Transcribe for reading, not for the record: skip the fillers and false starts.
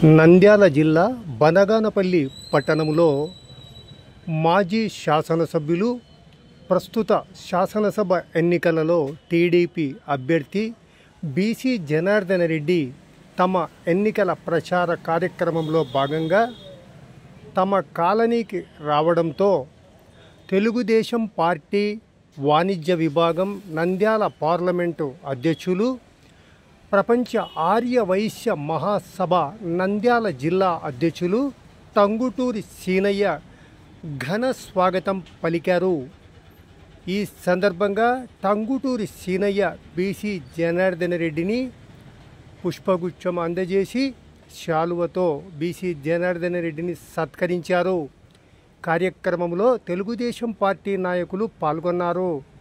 నంద్యాల జిల్లా బనగానపల్లి పట్టణంలో మాజీ శాసనసభ్యులు ప్రస్తుత శాసనసభ ఎన్నికలలో టీడీపీ అభ్యర్థి బీసీ జనార్దన్ రెడ్డి తమ ఎన్నికల ప్రచార కార్యక్రమంలో భాగంగా తమ కాలనీకి రావడంతో తెలుగుదేశం పార్టీ వాణిజ్య విభాగం నంద్యాల పార్లమెంటు అధ్యక్షులు ప్రపంచ ఆర్య వైశ్య మహాసభ నంద్యాల జిల్లా అధ్యక్షులు టంగుటూరి సీనయ్య ఘన స్వాగతం పలికారు. ఈ సందర్భంగా టంగుటూరి సీనయ్య బీసీ జనార్దన్ రెడ్డిని పుష్పగుచ్చం అందజేసి శాలువతో బీసీ జనార్దన్ రెడ్డిని సత్కరించారు. కార్యక్రమంలో తెలుగుదేశం పార్టీ నాయకులు పాల్గొన్నారు.